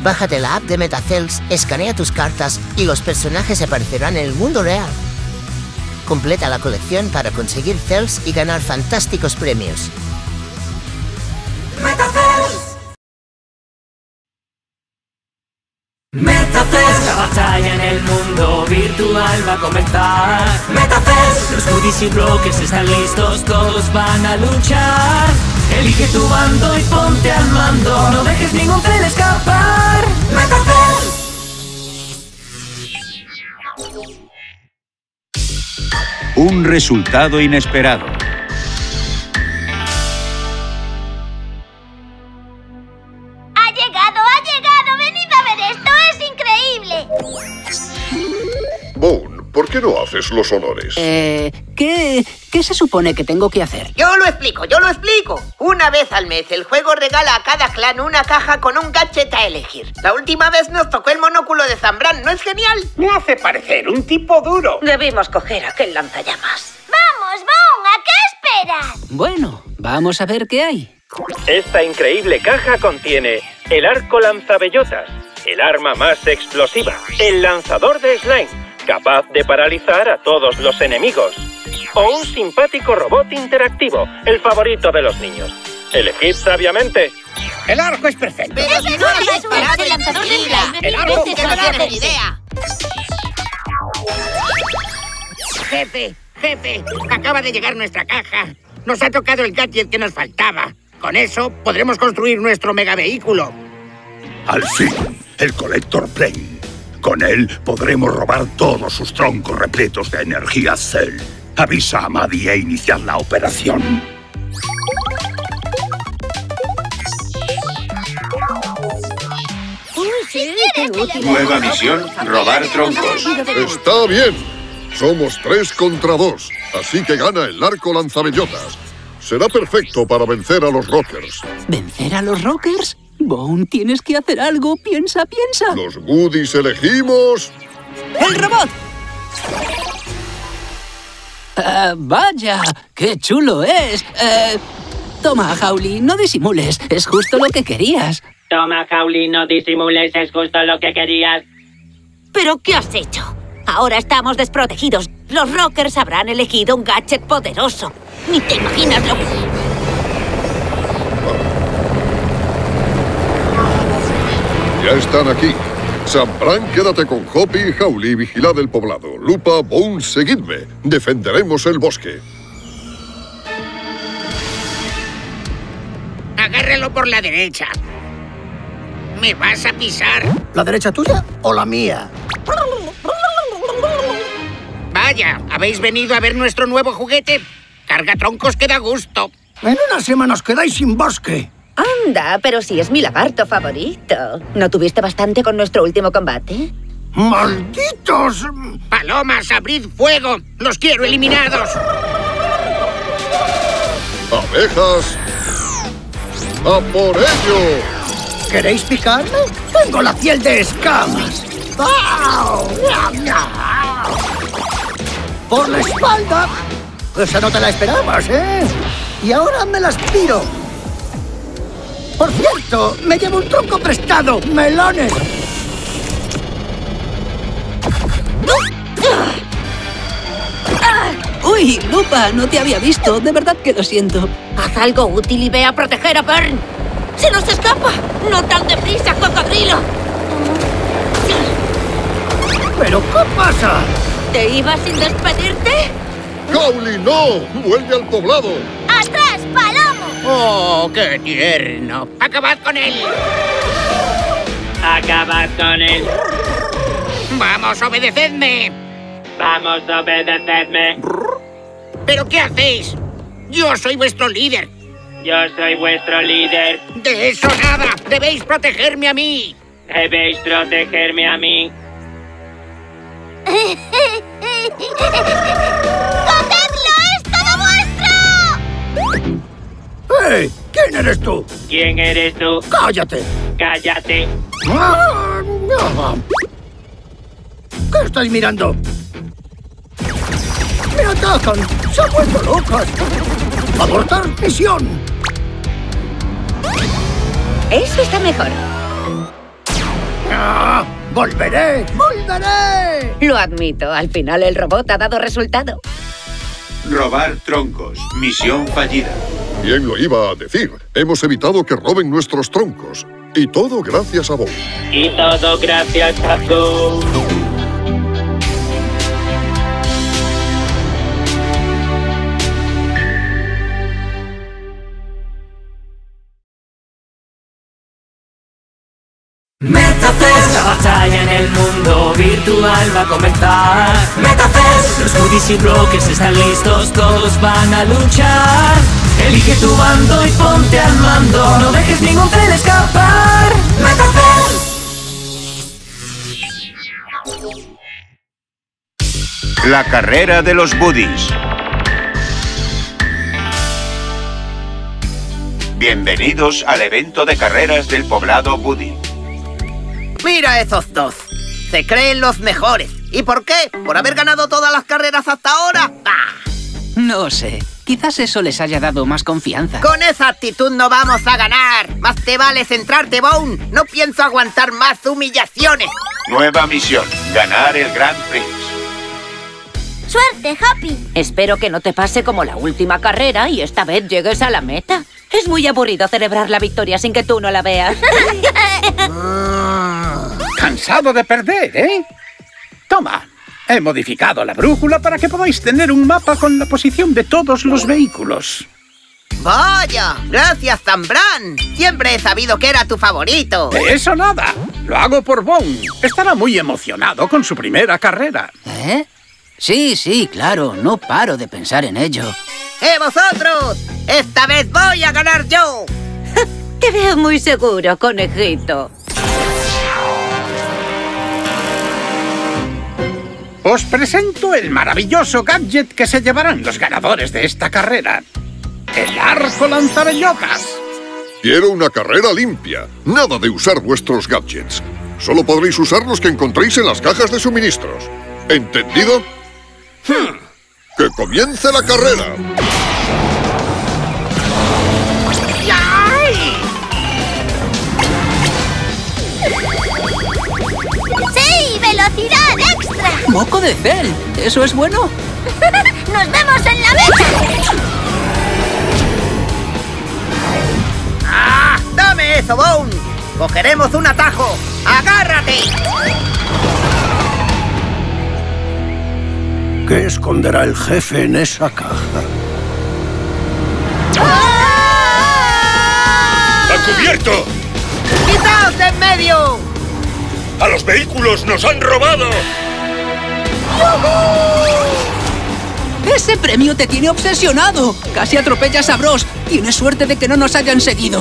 Bájate la app de MetaCells, escanea tus cartas y los personajes aparecerán en el mundo real. Completa la colección para conseguir Cells y ganar fantásticos premios. ¡MetaCells! ¡MetaCells! La batalla en el mundo virtual va a comenzar. ¡MetaCells! Los goodies y bloques están listos, todos van a luchar. Elige tu bando y ponte al mando, no dejes ningún cel escapar. ¡MetaCells! Un resultado inesperado. ¡Ha llegado! ¡Venid a ver esto! ¡Es increíble! Boone, ¿por qué no haces los honores? ¿Qué se supone que tengo que hacer? Yo lo explico. Una vez al mes el juego regala a cada clan una caja con un gadget a elegir. La última vez nos tocó el monóculo de Zambran, ¿no es genial? Me hace parecer un tipo duro. Debimos coger aquel lanzallamas. ¡Vamos, Boone! ¿A qué esperas? Bueno, vamos a ver qué hay. Esta increíble caja contiene el arco lanzabellotas, el arma más explosiva, el lanzador de slime, capaz de paralizar a todos los enemigos, o un simpático robot interactivo, el favorito de los niños. Elegid sabiamente. El arco es perfecto. ¡Pero si no es disparado el lanzador de slime! El arco ¡Qué es buena idea! Jefe, acaba de llegar nuestra caja. Nos ha tocado el gadget que nos faltaba. Con eso podremos construir nuestro megavehículo. Al fin, el Collector Plane. Con él podremos robar todos sus troncos repletos de energía Cell. Avisa a Maddie e iniciar la operación. Nueva misión, robar troncos. Está bien. Somos 3 contra 2, así que gana el arco lanzabellotas. Será perfecto para vencer a los Rockers. ¿Vencer a los Rockers? Boone, tienes que hacer algo. Piensa. Los goodies elegimos... ¡El robot! ¡Vaya! ¡Qué chulo es! Toma, Howly, no disimules. Es justo lo que querías. Toma, Howly, no disimules. Es justo lo que querías. ¿Pero qué has hecho? Ahora estamos desprotegidos. Los Rockers habrán elegido un gadget poderoso. Ni te imaginas lo que... Ya están aquí. Zambran, quédate con Hoppy y Howly y vigilad el poblado. Lupa, Boone, seguidme. Defenderemos el bosque. Agárralo por la derecha. ¿Me vas a pisar? ¿La derecha tuya o la mía? Vaya, ¿habéis venido a ver nuestro nuevo juguete? Cargatroncos que da gusto. En una semana os quedáis sin bosque. Anda, pero sí es mi lagarto favorito. ¿No tuviste bastante con nuestro último combate? ¡Malditos! ¡Palomas, abrid fuego! ¡Los quiero eliminados! ¡Abejas! ¡A por ello! ¿Queréis picarme? Tengo la piel de escamas. ¡Au! ¡Por la espalda! Esa no te la esperabas, ¿eh? Y ahora me la aspiro. Por cierto, me llevo un tronco prestado. ¡Melones! ¡Uy, Lupa! No te había visto. De verdad que lo siento. Haz algo útil y ve a proteger a Bern. ¡Se nos escapa! ¡No tan deprisa, cocodrilo! ¿Pero qué pasa? ¿Te ibas sin despedirte? ¡Howly, no! ¡Vuelve al poblado! ¡Atrás, palomo! ¡Oh, qué tierno! ¡Acabad con él! Acabad con él. ¡Vamos, obedecedme! Vamos, obedecedme. ¿Pero qué hacéis? Yo soy vuestro líder. Yo soy vuestro líder. ¡De eso nada! ¡Debéis protegerme a mí! Debéis protegerme a mí. ¡Cogedlo! ¡Es todo vuestro! ¡Hey! ¿Quién eres tú? ¿Quién eres tú? ¡Cállate! ¡Cállate! ¿Qué estáis mirando? ¡Me atacan! ¡Se han vuelto locas! ¡Abortar misión! Eso está mejor. ¡Volveré! ¡Volveré! Lo admito, al final el robot ha dado resultado. Robar troncos. Misión fallida. Bien lo iba a decir. Hemos evitado que roben nuestros troncos. Y todo gracias a Bow. Y todo gracias a Bow. Metacel, la batalla en el mundo virtual va a comenzar. Metacel, los goodies y bloques están listos, todos van a luchar. Elige tu bando y ponte al mando, no dejes ningún tren escapar. Metacel. La carrera de los Buddies. Bienvenidos al evento de carreras del poblado Buddy. ¡Mira a esos dos! Se creen los mejores. ¿Y por qué? ¿Por haber ganado todas las carreras hasta ahora? ¡Ah! No sé. Quizás eso les haya dado más confianza. Con esa actitud no vamos a ganar. Más te vale centrarte, Bone. No pienso aguantar más humillaciones. Nueva misión. Ganar el Grand Prix. ¡Suerte, Hoppy! Espero que no te pase como la última carrera y esta vez llegues a la meta. Es muy aburrido celebrar la victoria sin que tú no la veas. Cansado de perder, ¿eh? Toma, he modificado la brújula para que podáis tener un mapa con la posición de todos los vehículos. ¡Vaya! ¡Gracias, Zambran! Siempre he sabido que era tu favorito. De eso nada. Lo hago por Bone. Estará muy emocionado con su primera carrera. ¿Eh? Sí, claro. No paro de pensar en ello. ¡Vosotros! ¡Esta vez voy a ganar yo! Te veo muy seguro, conejito. Os presento el maravilloso gadget que se llevarán los ganadores de esta carrera. El arco lanzabellotas. Quiero una carrera limpia. Nada de usar vuestros gadgets. Solo podréis usar los que encontréis en las cajas de suministros. ¿Entendido? ¡Que comience la carrera! ¡Sí! ¡Velocidad extra! ¡Moco de Cell! ¿Eso es bueno? ¡Nos vemos en la meta! ¡Ah! ¡Dame eso, Bone! ¡Cogeremos un atajo! ¡Agárrate! ¿Qué esconderá el jefe en esa caja? ¡A cubierto! ¡Quitaos de en medio! ¡A los vehículos nos han robado! ¡Ese premio te tiene obsesionado! Casi atropellas a Bros. Tienes suerte de que no nos hayan seguido.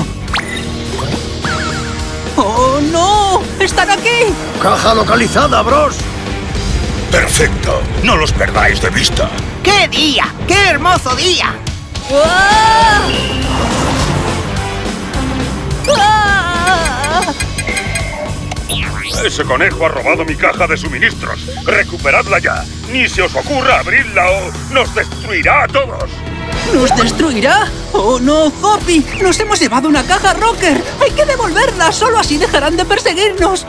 ¡Oh, no! ¡Están aquí! ¡Caja localizada, Bros! ¡Perfecto! ¡No los perdáis de vista! ¡Qué día! ¡Qué hermoso día! Ese conejo ha robado mi caja de suministros. ¡Recuperadla ya! ¡Ni se os ocurra abrirla o nos destruirá a todos! ¿Nos destruirá? ¡Oh, no, Hoppy! ¡Nos hemos llevado una caja Rocker! ¡Hay que devolverla! ¡Solo así dejarán de perseguirnos!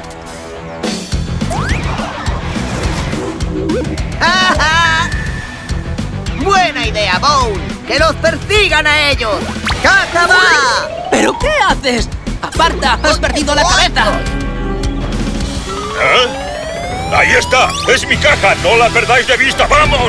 ¡Ajá! ¡Buena idea, Bone! ¡Que los persigan a ellos! ¡Caja va! ¿Pero qué haces? ¡Aparta! ¡Has perdido la cabeza! ¿Eh? ¡Ahí está! ¡Es mi caja! ¡No la perdáis de vista! ¡Vamos!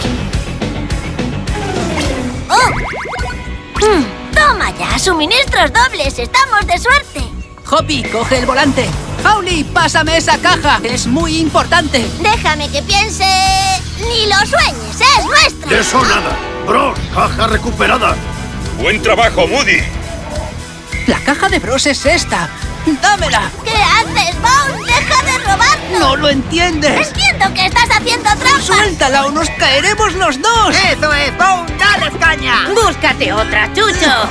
¡Toma ya! ¡Suministros dobles! ¡Estamos de suerte! Hoppy, coge el volante. Howly, pásame esa caja. Es muy importante. Déjame que piense... ¡Ni lo sueñes! ¡Es nuestra! ¡De eso nada! Bros, caja recuperada. ¡Buen trabajo, Moody! La caja de Bros es esta. ¡Dámela! ¿Qué haces, Bone? ¡Deja de robarnos! ¡No lo entiendes! ¡Entiendo que estás haciendo trampa! ¡Suéltala o nos caeremos los dos! ¡Eso es, Bone! ¡Dale caña! ¡Búscate otra, Chucho!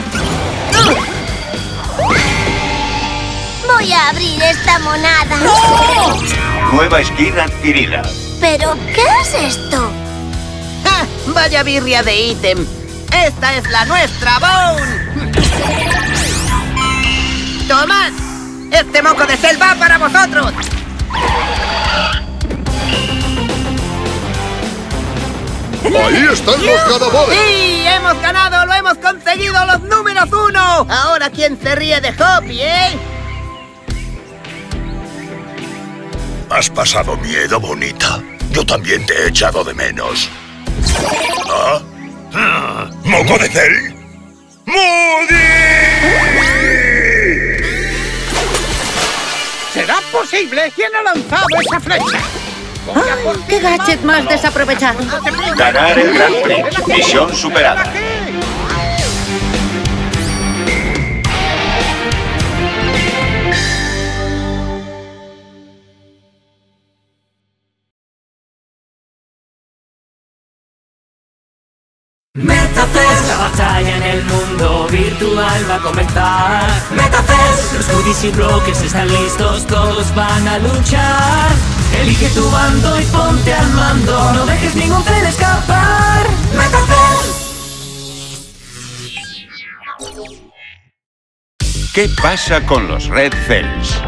Voy a abrir esta monada. ¡No! Nueva skin adquirida. ¿Pero qué es esto? ¡Ja! ¡Vaya birria de ítem! ¡Esta es la nuestra, Bone! ¡Tomad! ¡Este moco de Cell va para vosotros! ¡Ahí están los ganadores! ¡Sí! ¡Hemos ganado! ¡Lo hemos conseguido! ¡Los números 1! Ahora, ¿quién se ríe de Hoppy, ¿Has pasado miedo, bonita? Yo también te he echado de menos. ¿Ah? ¿Moco de Cell? ¡Moody! ¿Será posible? ¿Quién ha lanzado esa flecha? ¡Qué gadget más desaprovechado! Ganar el Grand Prix. Misión superada. MetaFest, la batalla en el mundo virtual va a comenzar. MetaFest, los goodies y bloques están listos, todos van a luchar. Elige tu bando y ponte al mando, no dejes ningún tren escapar. MetaFest. ¿Qué pasa con los Red Cells?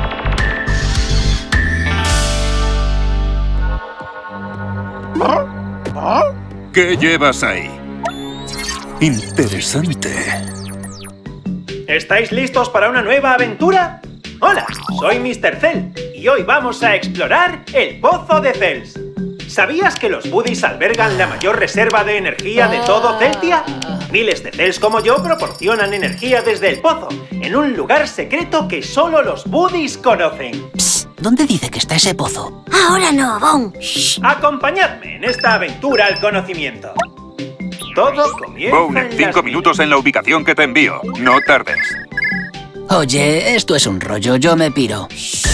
¿Qué llevas ahí? Interesante. ¿Estáis listos para una nueva aventura? Hola, soy Mr. Cell y hoy vamos a explorar el Pozo de Cells. ¿Sabías que los Buddies albergan la mayor reserva de energía de todo Celtia? Miles de Cells como yo proporcionan energía desde el pozo, en un lugar secreto que solo los Buddies conocen. Psst, ¿dónde dice que está ese pozo? Ahora no, Bon. Acompañadme en esta aventura al conocimiento. Todo comienza Bone, en 5 minutos en la ubicación que te envío. No tardes. Oye, esto es un rollo, yo me piro.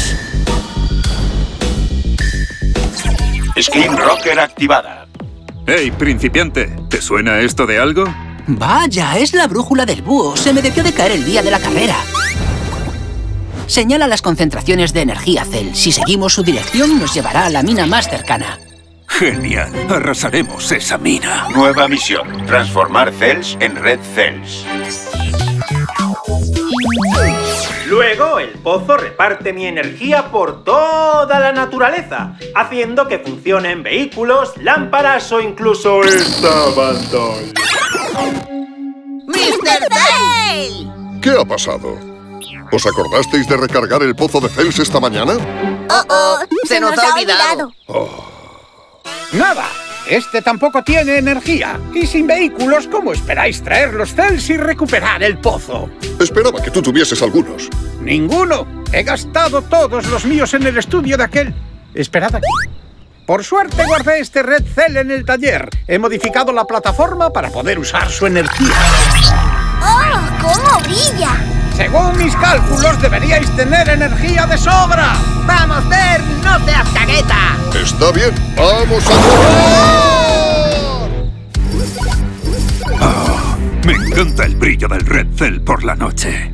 Skin Rocker activada. Hey, principiante, ¿te suena esto de algo? Vaya, es la brújula del búho. Se me debió de caer el día de la carrera. Señala las concentraciones de energía Cell. Si seguimos su dirección, nos llevará a la mina más cercana. Genial, arrasaremos esa mina. Nueva misión. Transformar Cells en Red Cells. Luego, el pozo reparte mi energía por toda la naturaleza, haciendo que funcionen vehículos, lámparas o incluso esta pantalla. ¡Mr. Cell! ¿Qué ha pasado? ¿Os acordasteis de recargar el pozo de Cells esta mañana? Se nos ha olvidado. Nada, este tampoco tiene energía. Y sin vehículos, ¿cómo esperáis traer los Cells y recuperar el pozo? Esperaba que tú tuvieses algunos. ¡Ninguno! He gastado todos los míos en el estudio de aquel. Esperad aquí. Por suerte guardé este Red Cell en el taller. He modificado la plataforma para poder usar su energía. ¡Oh, cómo brilla! Según mis cálculos, deberíais tener energía de sobra. ¡Vamos, Ver! ¡No seas cagueta! Está bien, ¡vamos a Oh, me encanta el brillo del Red Cell por la noche.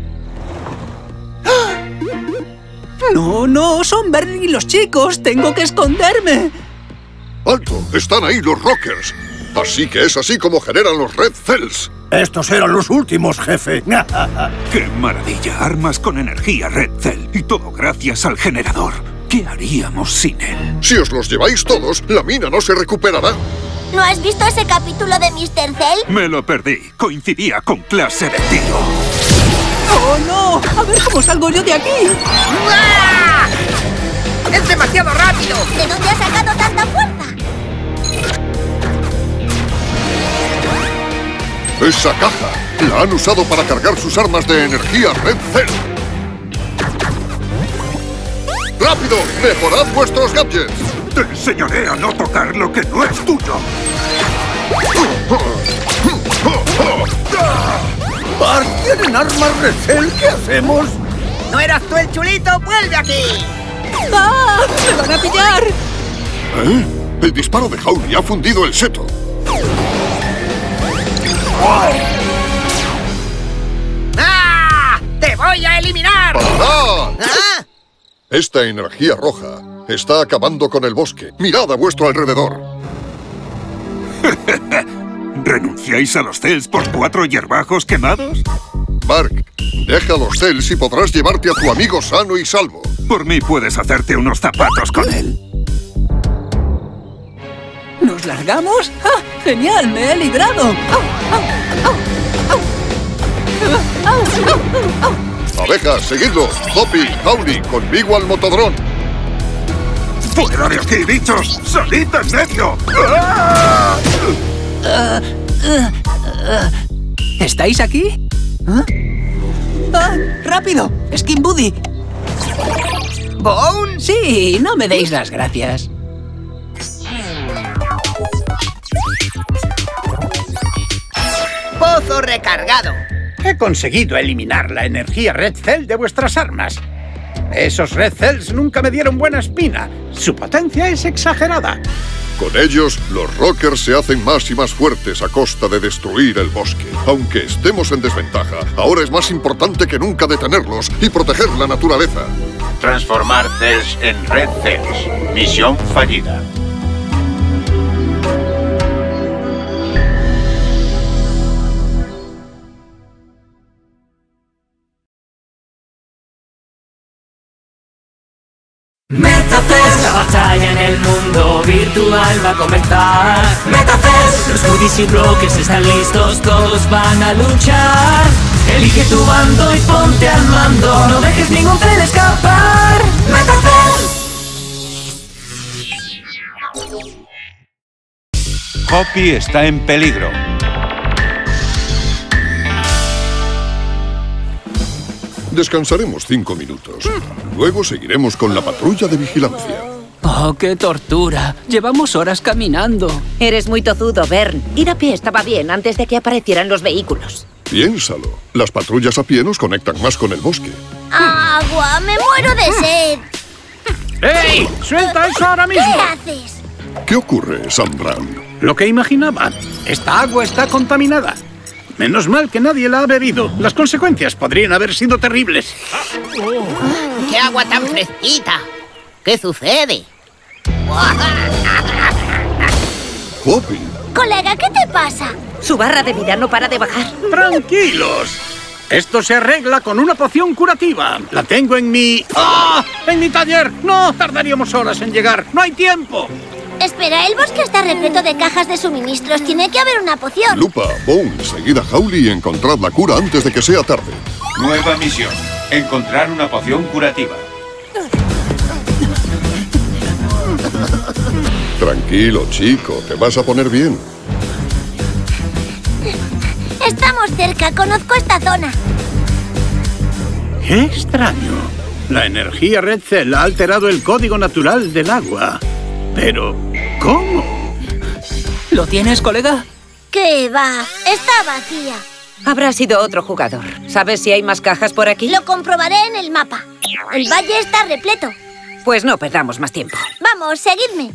No, no, son Bernie y los chicos. Tengo que esconderme. ¡Alto! Están ahí los Rockers. Así que es así como generan los Red Cells. Estos eran los últimos, jefe. ¡Qué maravilla! Armas con energía Red Cell. Y todo gracias al generador. ¿Qué haríamos sin él? Si os los lleváis todos, la mina no se recuperará. ¿No has visto ese capítulo de Mr. Cell? Me lo perdí. Coincidía con clase de tiro. ¡Oh, no! A ver cómo salgo yo de aquí. ¡Ah! ¡Es demasiado rápido! ¿De dónde has sacado tanta fuerza? Esa caja la han usado para cargar sus armas de energía Red Cell. ¡Rápido! ¡Mejorad vuestros gadgets! Te enseñaré a no tocar lo que no es tuyo. ¡Bart, tienen armas Red Cell! ¿Qué hacemos? ¿No eras tú el chulito? ¡Vuelve aquí! ¡Ah! ¡Me van a pillar! ¿Eh? El disparo de Howley ha fundido el seto. ¡Ah! ¡Te voy a eliminar! ¡Parad! ¿Ah? Esta energía roja está acabando con el bosque. Mirad a vuestro alrededor. ¿Renunciáis a los Cells por 4 hierbajos quemados? Mark, deja los Cells y podrás llevarte a tu amigo sano y salvo. Por mí puedes hacerte unos zapatos con él. ¿Nos largamos? ¡Ah, genial! ¡Me he librado! Abejas, seguidlos. Hoppy, Howly, conmigo al motodrón. ¡Fuera de aquí, bichos! ¡Salid en medio! ¿Estáis aquí? ¿Ah? ¡Ah! ¡Rápido! ¡Skin Buddy! ¿Bone? Sí, no me deis las gracias. Pozo recargado. He conseguido eliminar la energía Red Cell de vuestras armas. Esos Red Cells nunca me dieron buena espina. Su potencia es exagerada. Con ellos, los Rockers se hacen más y más fuertes a costa de destruir el bosque. Aunque estemos en desventaja, ahora es más importante que nunca detenerlos y proteger la naturaleza. Transformar Cells en Red Cells. Misión fallida. MetaCells, la batalla en el mundo virtual va a comenzar. MetaCells, los goodies y bloques están listos, todos van a luchar. Elige tu bando y ponte al mando, no dejes ningún cel escapar. MetaCells. Hoppy está en peligro. Descansaremos 5 minutos. Luego seguiremos con la patrulla de vigilancia. ¡Oh, qué tortura! Llevamos horas caminando. Eres muy tozudo, Vern. Ir a pie estaba bien antes de que aparecieran los vehículos. Piénsalo. Las patrullas a pie nos conectan más con el bosque. ¡Agua! ¡Me muero de sed! ¡Ey! ¡Suelta eso ahora mismo! ¿Qué haces? ¿Qué ocurre, Sam Brown? Lo que imaginaba. Esta agua está contaminada. Menos mal que nadie la ha bebido. Las consecuencias podrían haber sido terribles. ¡Qué agua tan fresquita! ¿Qué sucede? Hoppy. Colega, ¿qué te pasa? Su barra de vida no para de bajar. ¡Tranquilos! Esto se arregla con una poción curativa. La tengo en mi... ¡Ah! ¡En mi taller! ¡No! Tardaríamos horas en llegar. ¡No hay tiempo! Espera, el bosque está repleto de cajas de suministros. Tiene que haber una poción. Lupa, Bone, seguid a Howly y encontrad la cura antes de que sea tarde. Nueva misión. Encontrar una poción curativa. Tranquilo, chico. Te vas a poner bien. Estamos cerca. Conozco esta zona. ¡Qué extraño! La energía Red Cell ha alterado el código natural del agua. Pero, ¿cómo? ¿Lo tienes, colega? ¿Qué va? Está vacía. Habrá sido otro jugador. ¿Sabes si hay más cajas por aquí? Lo comprobaré en el mapa. El valle está repleto. Pues no perdamos más tiempo. Vamos, seguidme.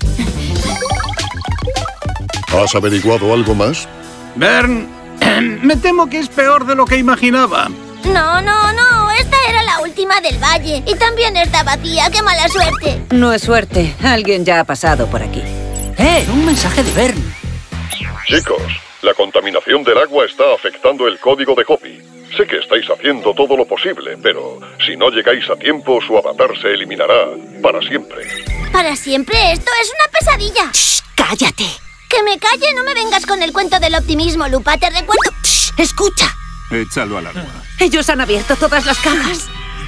¿Has averiguado algo más? Vern, me temo que es peor de lo que imaginaba. No. Esta era la última del valle. Y también está vacía. ¡Qué mala suerte! No es suerte. Alguien ya ha pasado por aquí. Un mensaje de Vern. Chicos, la contaminación del agua está afectando el código de Hoppy. Sé que estáis haciendo todo lo posible, pero si no llegáis a tiempo, su avatar se eliminará para siempre. ¿Para siempre? Esto es una pesadilla. ¡Shh! ¡Cállate! Que me calle, no me vengas con el cuento del optimismo, Lupa. Te recuerdo... ¡Shh! ¡Escucha! Échalo al agua. Ellos han abierto todas las cajas.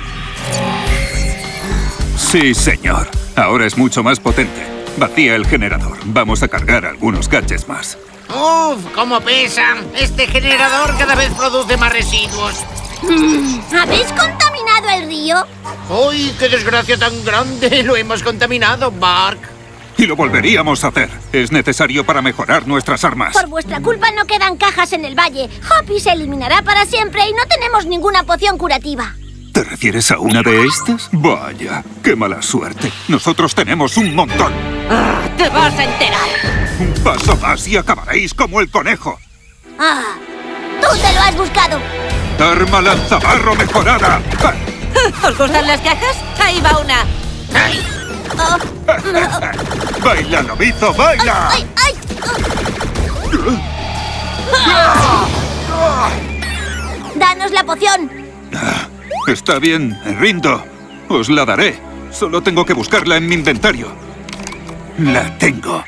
Sí, señor. Ahora es mucho más potente. Vacía el generador. Vamos a cargar algunos gadgets más. ¡Uf! ¡Cómo pesan! Este generador cada vez produce más residuos. ¿Habéis contaminado el río? ¡Uy, qué desgracia tan grande! Lo hemos contaminado, Bark. Y lo volveríamos a hacer. Es necesario para mejorar nuestras armas. Por vuestra culpa no quedan cajas en el valle. Hoppy se eliminará para siempre y no tenemos ninguna poción curativa. ¿Te refieres a una de estas? Vaya, qué mala suerte. Nosotros tenemos un montón. ¡Ah! ¡Te vas a enterar! Un paso más y acabaréis como el conejo. ¡Ah! ¡Tú te lo has buscado! ¡Arma lanzabarro mejorada! ¿Os gustan las cajas? Ahí va una. ¡Ay! Oh. ¡Baila, lobito, baila! ¡Ay, ay! ¡Danos la poción! Está bien, me rindo. Os la daré. Solo tengo que buscarla en mi inventario. La tengo.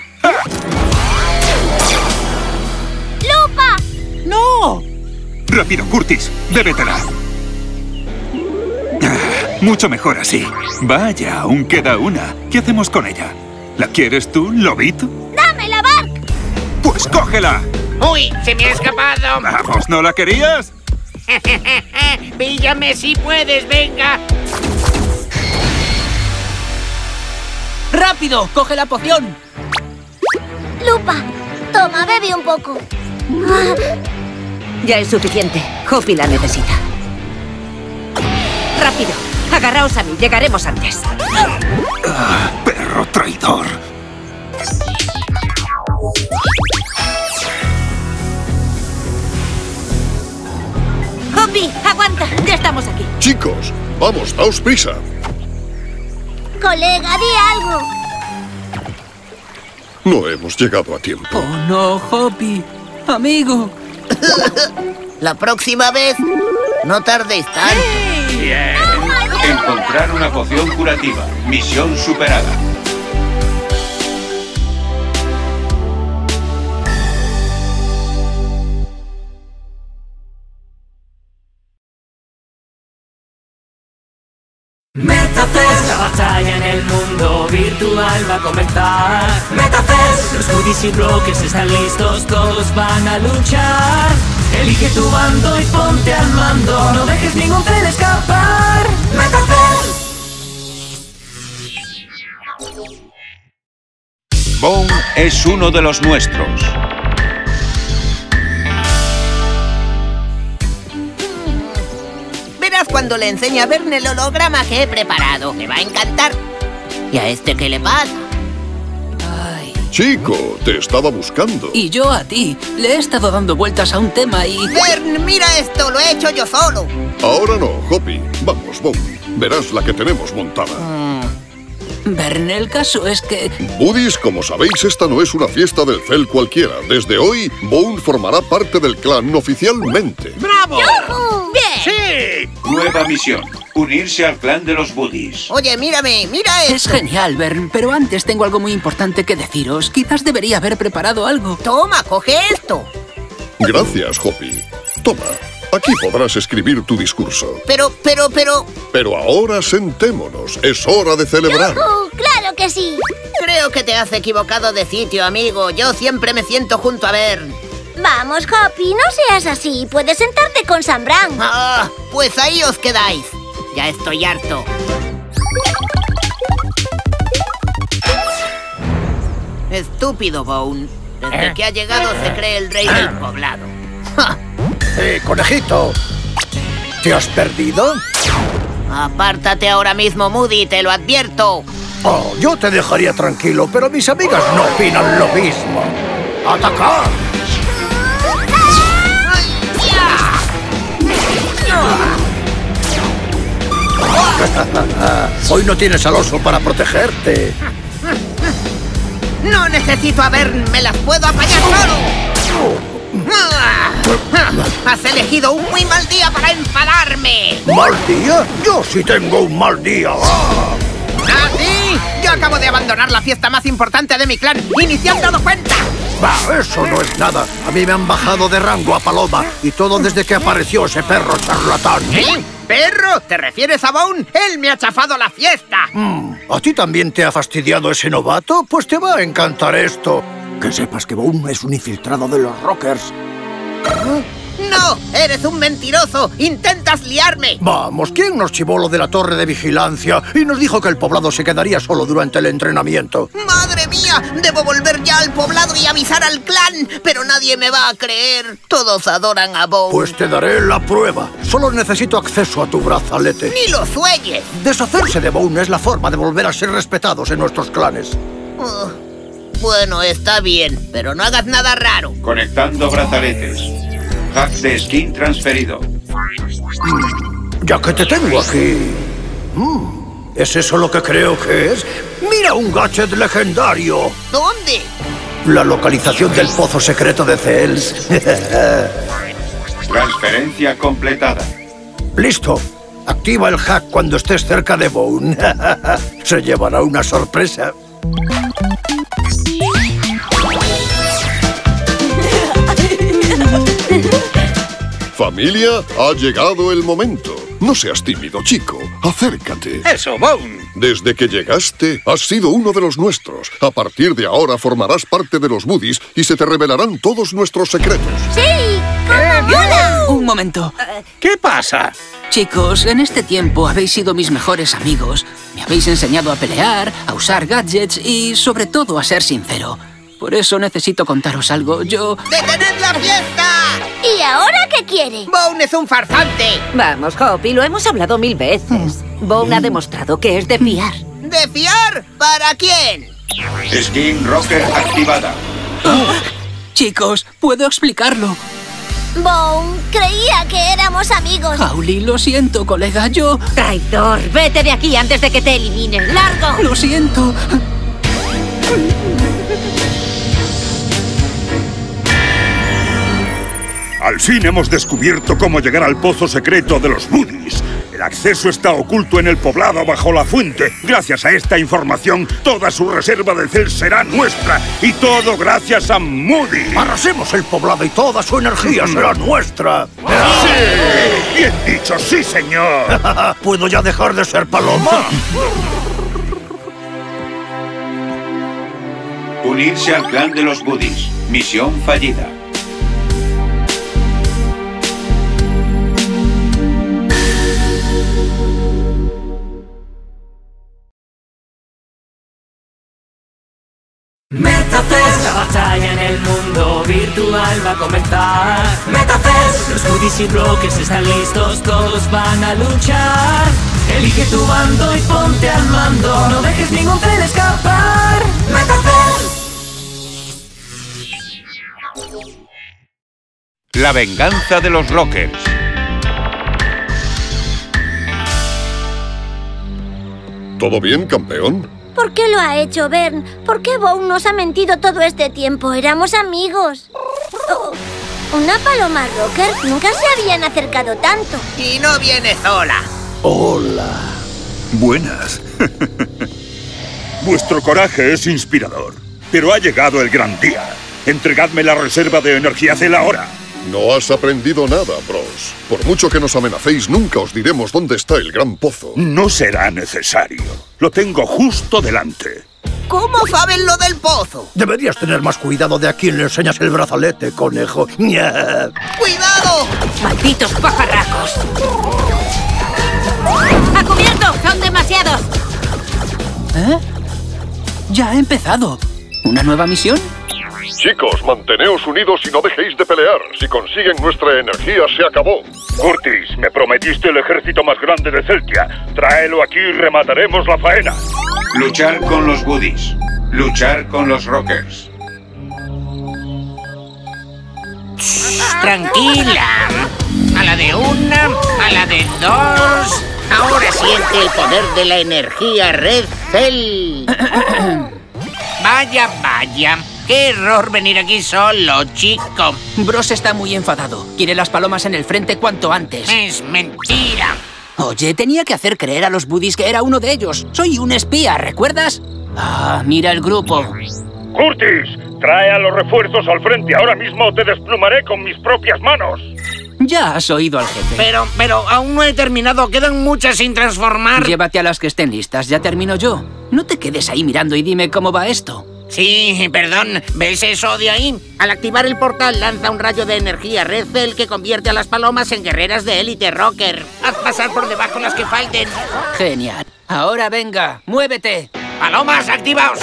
¡Lupa! ¡No! Rápido, Curtis. Bébetela. Mucho mejor así. Vaya, aún queda una. ¿Qué hacemos con ella? ¿La quieres tú, lobito? ¡Dámela, Bark! ¡Pues cógela! ¡Uy! ¡Se me ha escapado! ¡Vamos, no la querías! ¡Píllame si puedes, venga! ¡Rápido! ¡Coge la poción! Lupa, toma, bebe un poco. Ya es suficiente. Hoppy la necesita. ¡Rápido! Agarraos a mí, llegaremos antes. ¡Perro traidor! Hoppy, aguanta, ya estamos aquí. Chicos, vamos, daos prisa. Colega, di algo. No hemos llegado a tiempo. ¡Oh, no, Hoppy! ¡Amigo! La próxima vez, no tardéis tanto. Bien. Encontrar una poción curativa. Misión superada. Metafest, la batalla en el mundo virtual va a comenzar. Metafest, los goodies y bloques están listos, todos van a luchar. Elige tu bando y ponte al mando, no dejes ningún tren escapar. Metafest. Bone es uno de los nuestros. Verás cuando le enseñe a Verne el holograma que he preparado. Le va a encantar. ¿Y a este qué le pasa? Chico, te estaba buscando. Y yo a ti. Le he estado dando vueltas a un tema y... Verne, mira esto, lo he hecho yo solo. Ahora no, Hoppy. Vamos, Bone. Verás la que tenemos montada. Verne, el caso es que... Buddies, como sabéis, esta no es una fiesta del Cell cualquiera. Desde hoy, Bone formará parte del clan oficialmente. ¡Bravo! ¡Bien! ¡Sí! Nueva misión. Unirse al clan de los Buddies. Oye, mírame, mira esto. Es genial, Verne, pero antes tengo algo muy importante que deciros. Quizás debería haber preparado algo. Toma, coge esto. Gracias, Hoppy. Toma, aquí podrás escribir tu discurso. Pero... Pero ahora sentémonos. Es hora de celebrar. ¡Claro que sí! Creo que te has equivocado de sitio, amigo. Yo siempre me siento junto a Verne. Vamos, Hoppy, no seas así. Puedes sentarte con Sam Brown. Ah, pues ahí os quedáis. Ya estoy harto. Estúpido Bone. Desde que ha llegado se cree el rey del poblado. Conejito. ¿Te has perdido? Apártate ahora mismo, Moody, te lo advierto. Oh, yo te dejaría tranquilo, pero mis amigas no opinan lo mismo. ¡Atacar! Hoy no tienes al oso para protegerte. No necesito a Verne, me las puedo apañar solo. Has elegido un muy mal día para enfadarme. ¿Mal día? Yo sí tengo un mal día. ¿Ah, sí? Yo acabo de abandonar la fiesta más importante de mi clan y ni se han dado cuenta. Bah, eso no es nada. A mí me han bajado de rango a Paloma y todo desde que apareció ese perro charlatán. ¿Eh? ¿Perro? ¿Te refieres a Bone? Él me ha chafado la fiesta. ¿A ti también te ha fastidiado ese novato? Pues te va a encantar esto. Que sepas que Bone es un infiltrado de los Rockers. ¡No! ¡Eres un mentiroso! ¡Intentas liarme! Vamos, ¿quién nos chivó lo de la torre de vigilancia y nos dijo que el poblado se quedaría solo durante el entrenamiento? ¡Madre mía! Debo volver ya al poblado y avisar al clan, pero nadie me va a creer. Todos adoran a Bone. Pues te daré la prueba. Solo necesito acceso a tu brazalete. ¡Ni lo sueñes! Deshacerse de Bone es la forma de volver a ser respetados en nuestros clanes. Bueno, está bien, pero no hagas nada raro. Conectando brazaletes. Hack de skin transferido. Ya que te tengo aquí. ¿Es eso lo que creo que es? ¡Mira un gadget legendario! ¿Dónde? La localización del pozo secreto de Cells. Transferencia completada. Listo. Activa el hack cuando estés cerca de Bone. Se llevará una sorpresa. Familia, ha llegado el momento. No seas tímido, chico. Acércate. ¡Eso, Bone! Desde que llegaste, has sido uno de los nuestros. A partir de ahora formarás parte de los Buddies y se te revelarán todos nuestros secretos. ¡Sí! ¡Como mola! Un momento. ¿Qué pasa? Chicos, en este tiempo habéis sido mis mejores amigos. Me habéis enseñado a pelear, a usar gadgets y, sobre todo, a ser sincero. Por eso necesito contaros algo. Yo... ¡Detened la fiesta! ¿Y ahora qué quiere? ¡Bone es un farsante! Vamos, Hoppy, lo hemos hablado 1000 veces. Bone ha demostrado que es de fiar. ¿De fiar? ¿Para quién? Skin Rocker activada. Chicos, puedo explicarlo. Bone, creía que éramos amigos. Howley, lo siento, colega. Yo... Traidor, vete de aquí antes de que te eliminen. ¡Largo! Lo siento. Al fin hemos descubierto cómo llegar al pozo secreto de los Buddies. El acceso está oculto en el poblado bajo la fuente. Gracias a esta información, toda su reserva de Cell será nuestra. Y todo gracias a Moody. Arrasemos el poblado y toda su energía será nuestra. ¡Sí! ¡Bien dicho, sí, señor! ¿Puedo ya dejar de ser paloma? Unirse al clan de los Buddies. Misión fallida. MetaFest, la batalla en el mundo virtual va a comenzar. MetaFest, los Buddies y Rockers están listos, todos van a luchar. Elige tu bando y ponte al mando, no dejes ningún tren escapar. MetaFest. La venganza de los Rockers. ¿Todo bien, campeón? ¿Por qué lo ha hecho, Vern? ¿Por qué Bone nos ha mentido todo este tiempo? Éramos amigos. Oh, una paloma rocker nunca se habían acercado tanto. Y no viene sola. Hola. Buenas. Vuestro coraje es inspirador. Pero ha llegado el gran día. Entregadme la reserva de energía Cell ahora. No has aprendido nada, Bros. Por mucho que nos amenacéis, nunca os diremos dónde está el gran pozo. No será necesario. Lo tengo justo delante. ¿Cómo saben lo del pozo? Deberías tener más cuidado de a quién le enseñas el brazalete, conejo. ¡Nya! ¡Cuidado! ¡Malditos pajarracos! ¡A cubierto! ¡Son demasiados! ¿Eh? Ya ha empezado. ¿Una nueva misión? Chicos, manteneos unidos y no dejéis de pelear. Si consiguen nuestra energía, se acabó. Curtis, me prometiste el ejército más grande de Celtia. Tráelo aquí y remataremos la faena. Luchar con los Buddies. Luchar con los Rockers. Tranquila. A la de una, a la de dos. Ahora siente el poder de la energía Red Cell. Vaya, vaya. ¡Qué error venir aquí solo, chico! Bros está muy enfadado. Quiere las palomas en el frente cuanto antes. ¡Es mentira! Oye, tenía que hacer creer a los Buddies que era uno de ellos. Soy un espía, ¿recuerdas? Ah, mira el grupo. Curtis, trae a los refuerzos al frente. Ahora mismo te desplumaré con mis propias manos. Ya has oído al jefe. Pero aún no he terminado. Quedan muchas sin transformar. Llévate a las que estén listas. Ya termino yo. No te quedes ahí mirando y dime cómo va esto. Sí, perdón. ¿Ves eso de ahí? Al activar el portal lanza un rayo de energía Red Cell que convierte a las palomas en guerreras de élite rocker. Haz pasar por debajo las que falten. Genial. Ahora venga, muévete. ¡Palomas, activaos!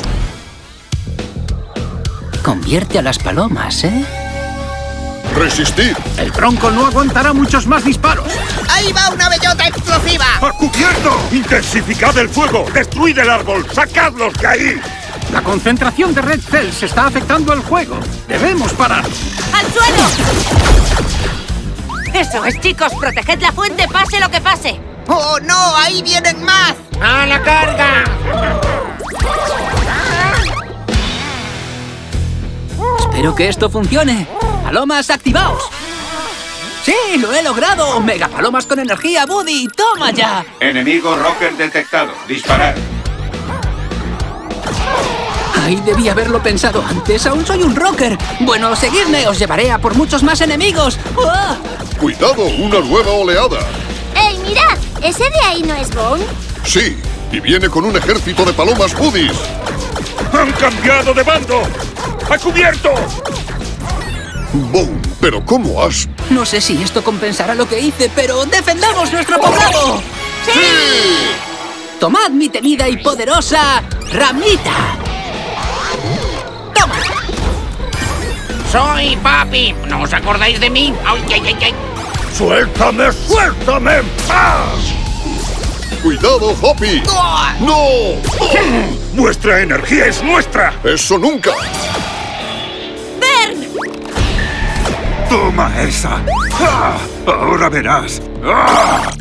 Convierte a las palomas, ¿eh? ¡Resistir! El tronco no aguantará muchos más disparos. ¡Ahí va una bellota explosiva! ¡A cubierto! ¡Intensificad el fuego! ¡Destruid el árbol! ¡Sacadlos de ahí! La concentración de Red Cells está afectando el juego. Debemos parar. ¡Al suelo! Eso es, chicos. Proteged la fuente, pase lo que pase. ¡Oh, no! ¡Ahí vienen más! ¡A la carga! Espero que esto funcione. ¡Palomas, activaos! ¡Sí, lo he logrado! ¡Megapalomas con energía, Buddy! ¡Toma ya! Enemigo rocker detectado. Disparar. ¡Ay, debí haberlo pensado antes! ¡Aún soy un rocker! Bueno, seguidme, os llevaré a por muchos más enemigos. ¡Ah! ¡Cuidado! ¡Una nueva oleada! ¡Ey, mirad! ¿Ese de ahí no es Bone? Sí, y viene con un ejército de palomas Buddies. ¡Han cambiado de bando! ¡A cubierto! Bone, ¿pero cómo has...? No sé si esto compensará lo que hice, pero ¡defendamos nuestro poblado! ¡Sí! ¡Tomad mi temida y poderosa ramita! ¡Toma! Soy Papi. ¿No os acordáis de mí? ¡Ay, ay, ay, ay! ¡Suéltame, suéltame en paz! ¡Cuidado, Hoppy! ¡No! ¡Vuestra energía es nuestra! ¡Eso nunca! ¡Vern! ¡Toma esa! ¡Ah! ¡Ahora verás! ¡Ah!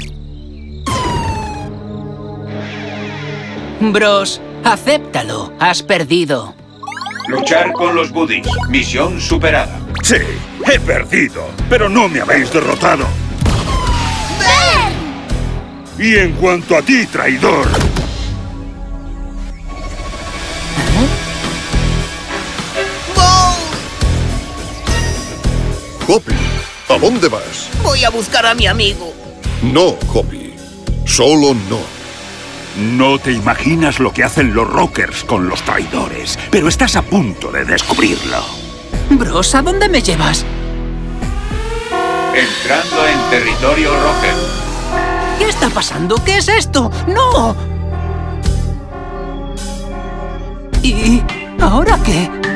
Bros, acéptalo. Has perdido. Luchar con los Buddies. Misión superada. Sí, he perdido, pero no me habéis derrotado. Y en cuanto a ti, traidor... Hoppy, ¿a dónde vas? Voy a buscar a mi amigo. No, Hoppy. Solo no. No te imaginas lo que hacen los rockers con los traidores, pero estás a punto de descubrirlo. Bros, ¿a dónde me llevas? Entrando en territorio rocker. ¿Qué está pasando? ¿Qué es esto? ¡No! ¿Y ahora qué?